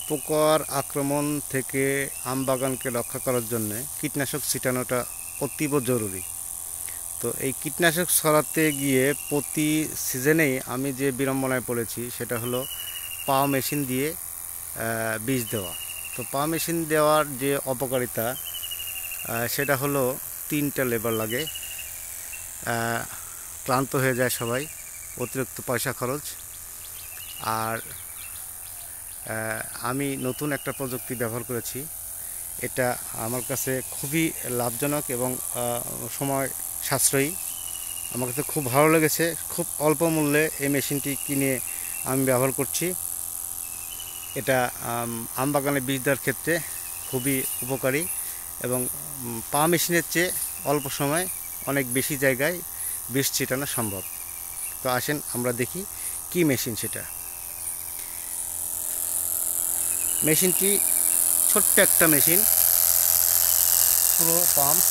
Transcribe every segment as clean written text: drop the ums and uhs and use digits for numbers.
পোকার আক্রমণ থেকে আম বাগানকে রক্ষা করার জন্য কীটনাশক ছিটানোটা অতীব জরুরি। তো এই কীটনাশক ছড়াতে গিয়ে প্রতি সিজনেই আমি যে বিড়ম্বনায় পড়েছি সেটা হলো পাওয়া মেশিন দিয়ে বীজ দেওয়া। তো পাওয়া মেশিন দেওয়ার যে অপকারিতা সেটা হলো 3টা লেবার লাগে, ক্লান্ত হয়ে যায় সবাই, অতিরিক্ত পয়সা খরচ। আর আমি নতুন একটা প্রযুক্তি ব্যবহার করেছি, এটা আমার কাছে খুবই লাভজনক এবং সময় সাশ্রয়ী। আমার কাছে খুব ভালো লেগেছে। খুব অল্প মূল্যে এই মেশিনটি কিনে আমি ব্যবহার করছি। এটা আম বাগানে বীজ দেওয়ার ক্ষেত্রে খুবই উপকারী এবং পাওয়া মেশিনের চেয়ে অল্প সময় অনেক বেশি জায়গায় বীজ ছিটানো সম্ভব। তো আসেন আমরা দেখি কি মেশিন সেটা। মেশিনটি ছোট্ট একটা মেশিন, পুরো পাম্প,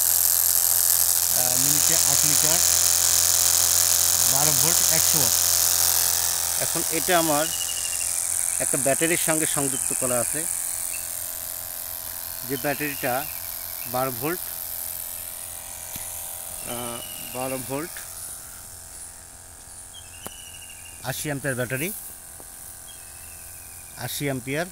মিনিটে 8 লিটার, 12 ভোল্ট, 100 ওয়াট। এখন এটা আমার একটা ব্যাটারির সঙ্গে সংযুক্ত করা আছে, যে ব্যাটারিটা 12 volt 80 ampere battery, 80 ampere,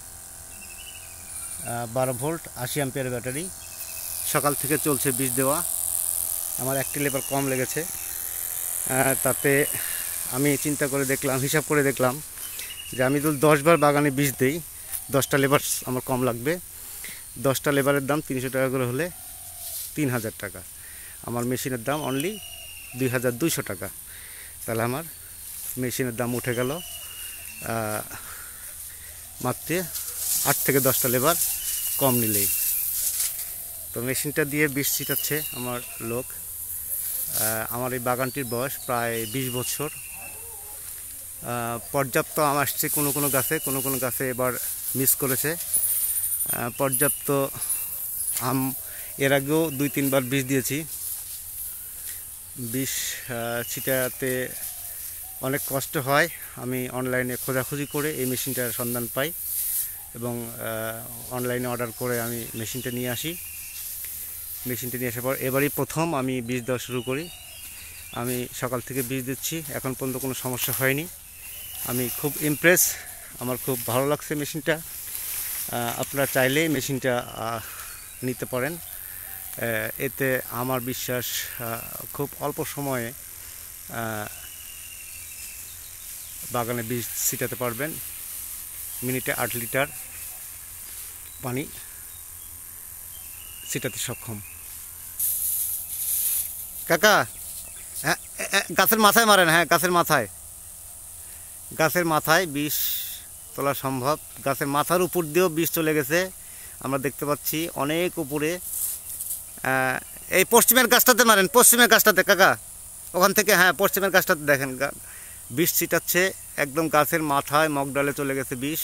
12 volt 80 ampere battery. সকাল থেকে চলছে বীজ দেওয়া। আমার একটি লেবার কম লেগেছে, তাতে আমি চিন্তা করে দেখলাম, হিসাব করে দেখলাম যে আমি যদি 10 বার বাগানে বীজ দিই 10টা লেবার আমার কম লাগবে। 10টা লেবারের দাম 300 টাকা করে হলে 3000 টাকা। আমার মেশিনের দাম অনলি 2200 টাকা। তাহলে আমার মেশিনের দাম উঠে গেল মাত্র 8 থেকে 10টা লেবার কম নিলেই। তো মেশিনটা দিয়ে বীজ ছিটাচ্ছে আমার লোক। আমার এই বাগানটির বয়স প্রায় 20 বছর। পর্যাপ্ত আম আসছে কোনো কোনো গাছে এবার মিস করেছে। পর্যাপ্ত আম, এর আগেও 2-3 বার বীজ দিয়েছি। বীজ ছিটাতে অনেক কষ্ট হয়। আমি অনলাইনে খোঁজাখুঁজি করে এই মেশিনটার সন্ধান পাই এবং অনলাইনে অর্ডার করে আমি মেশিনটা নিয়ে আসি। মেশিনটা নিয়ে আসার পর এবারই প্রথম আমি বীজ দেওয়া শুরু করি। আমি সকাল থেকে বীজ দিচ্ছি, এখন পর্যন্ত কোনো সমস্যা হয়নি। আমি খুব ইমপ্রেস, আমার খুব ভালো লাগছে মেশিনটা। আপনারা চাইলে মেশিনটা নিতে পারেন। এতে আমার বিশ্বাস খুব অল্প সময়ে বাগানে বীজ ছিটাতে পারবেন। মিনিটে 8 লিটার পানি ছিটাতে সক্ষম। কাকা, হ্যাঁ, গাছের মাথায় মারেন। হ্যাঁ, গাছের মাথায় বীজ তোলা সম্ভব। গাছের মাথার উপর দিয়েও বীজ চলে গেছে, আমরা দেখতে পাচ্ছি অনেক উপরে। এই পশ্চিমের গাছটাতে মারেন, পশ্চিমের গাছটাতে কাকা, ওখান থেকে। হ্যাঁ, পশ্চিমের গাছটাতে দেখেন বীজ ছিটাচ্ছে, একদম গাছের মাথায় মগডালে চলে গেছে বীজ,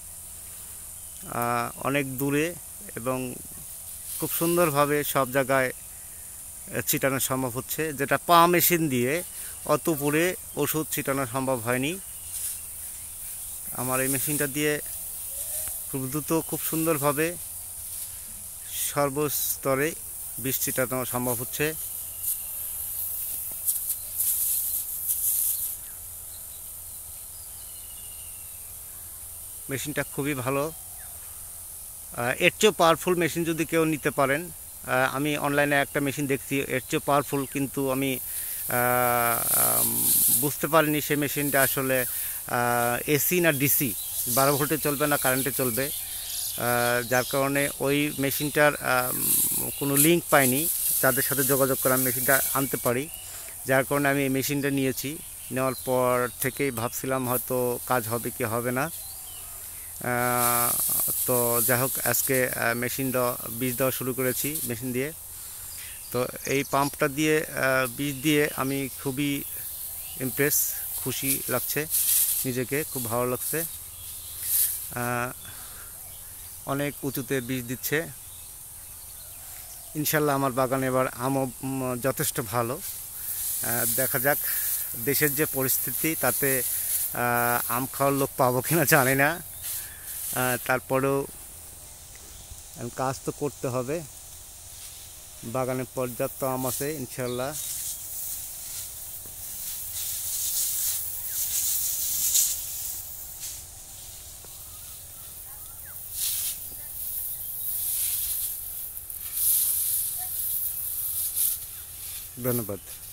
অনেক দূরে এবং খুব সুন্দরভাবে সব জায়গায় ছিটানো সম্ভব হচ্ছে, যেটা পাওয়া মেশিন দিয়ে অত উপরে ওষুধ ছিটানো সম্ভব হয়নি। আমার এই মেশিনটা দিয়ে খুব দ্রুত, খুব সুন্দরভাবে সর্বস্তরে বীজ ছিটানো সম্ভব হচ্ছে। মেশিনটা খুবই ভালো। এর চেয়েও পাওয়ারফুল মেশিন যদি কেউ নিতে পারেন, আমি অনলাইনে একটা মেশিন দেখছি এর চেয়েও পাওয়ারফুল, কিন্তু আমি বুঝতে পারিনি সেই মেশিনটা আসলে এসি না ডিসি, 12 ভোল্টে চলবে না কারেন্টে চলবে। যার কারণে ওই মেশিনটার কোনো লিঙ্ক পাইনি, তাদের সাথে যোগাযোগ করে আমি মেশিনটা আনতে পারি। যার কারণে আমি এই মেশিনটা নিয়েছি। নেওয়ার পর থেকেই ভাবছিলাম হয়তো কাজ হবে কি হবে না। তো যাই হোক, আজকে বীজ দেওয়া শুরু করেছি মেশিন দিয়ে। তো এই পাম্পটা দিয়ে বীজ দিয়ে আমি খুবই ইমপ্রেস, খুশি লাগছে নিজেকে, খুব ভালো লাগছে। অনেক উঁচুতে বীজ দিচ্ছে। ইনশাল্লাহ আমার বাগানে এবার আমও যথেষ্ট ভালো। দেখা যাক, দেশের যে পরিস্থিতি তাতে আম খাওয়ার লোক পাবো কিনা জানি না। তারপরেও কাজ তো করতে হবে। বাগানে পর্যাপ্ত আম আছে ইনশাল্লাহ। ধন্যবাদ।